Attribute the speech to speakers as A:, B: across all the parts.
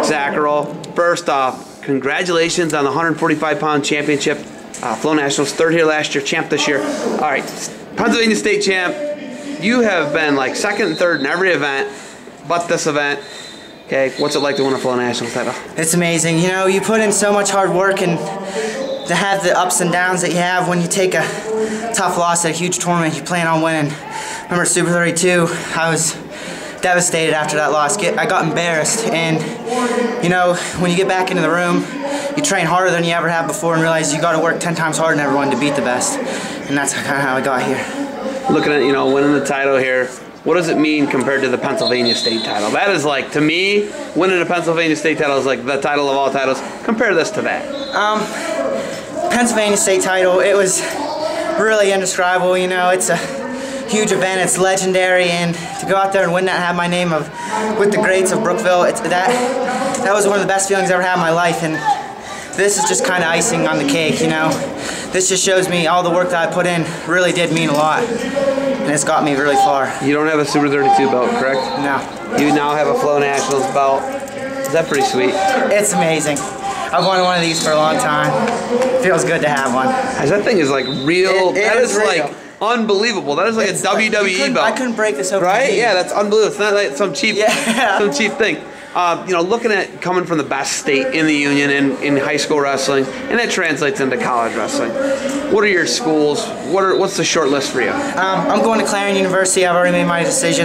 A: Mark Zacharel. First off, congratulations on the 145-pound championship. Flow Nationals, third here last year, champ this year. All right, Pennsylvania State champ. You have been like second and third in every event but this event. Okay, what's it like to win a Flow Nationals title?
B: It's amazing. You know, you put in so much hard work, and to have the ups and downs that you have when you take a tough loss at a huge tournament you plan on winning. Remember Super 32, I was devastated after that loss. I got embarrassed, and you know, when you get back into the room, you train harder than you ever have before and realize you got to work 10 times harder than everyone to beat the best. And that's kind of how I got here.
A: Looking at, you know, winning the title here, what does it mean compared to the Pennsylvania State title? That is like, to me, winning a Pennsylvania State title is like the title of all titles. Compare this to that.
B: Pennsylvania State title, it was really indescribable. You know, it's a huge event, it's legendary, and to go out there and win that, have my name with the greats of Brookville, that was one of the best feelings I ever had in my life. And this is just kind of icing on the cake, you know. This just shows me all the work that I put in really did mean a lot, and it's got me really far.
A: You don't have a Super 32 belt, correct?
B: No.
A: You now have a Flow Nationals belt. Is that pretty sweet?
B: It's amazing. I've wanted one of these for a long time. Feels good to have one.
A: That thing is like real. That is
B: real.
A: Like unbelievable. That is like a WWE belt.
B: I couldn't break this open.
A: Right? Yeah, that's unbelievable. It's not like some cheap, some cheap thing. You know, looking at coming from the best state in the union in high school wrestling, and that translates into college wrestling. What are your schools? What's the short list for you?
B: I'm going to Clarion University. I've already made my decision.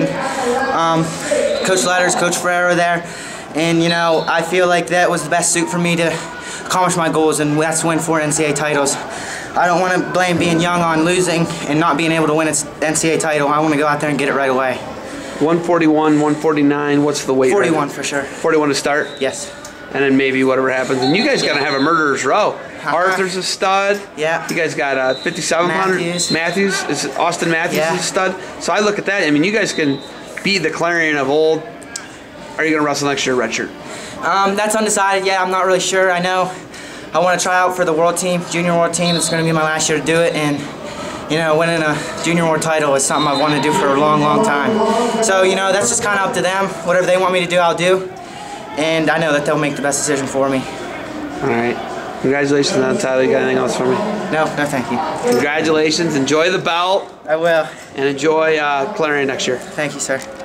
B: Coach Letters, Coach Ferrero there, and you know, I feel like that was the best suit for me to accomplish my goals, and that's to win 4 NCAA titles. I don't want to blame being young on losing and not being able to win an NCAA title. I want to go out there and get it right away.
A: 141, 149, what's the weight?
B: 41 for sure.
A: 41 to start?
B: Yes.
A: And then maybe whatever happens. And you guys got to have a murderer's row. Arthur's a stud.
B: Yeah.
A: You guys got 5,700.
B: Matthews.
A: Austin Matthews is a stud. So I look at that. I mean, you guys can be the Clarion of old. Are you going to wrestle next year, redshirt?
B: That's undecided. Yeah, I'm not really sure. I know I want to try out for the world team, junior world team. It's going to be my last year to do it. And you know, winning a junior world title is something I've wanted to do for a long, long time. So, you know, that's just kind of up to them. Whatever they want me to do, I'll do. And I know that they'll make the best decision for me.
A: All right. Congratulations on the title. You got anything else for me?
B: No, thank you.
A: Congratulations. Enjoy the belt.
B: I will.
A: And enjoy Clarion next year.
B: Thank you, sir.